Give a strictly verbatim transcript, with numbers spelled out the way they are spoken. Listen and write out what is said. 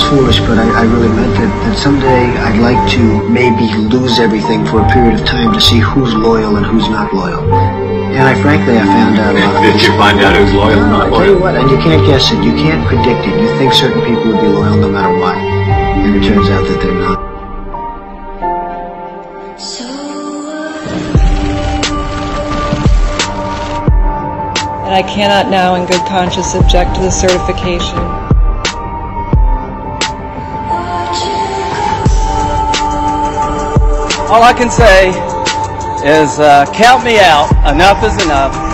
foolish, but I, I really meant it, that someday I'd like to maybe lose everything for a period of time to see who's loyal and who's not loyal. And I frankly, I found out a lot of Did you find out who's loyal and not I tell you loyal? what, and you can't guess it, you can't predict it. You think certain people would be loyal no matter what, and it turns out that they're not. And I cannot now in good conscience object to the certification. All I can say is uh, count me out. Enough is enough.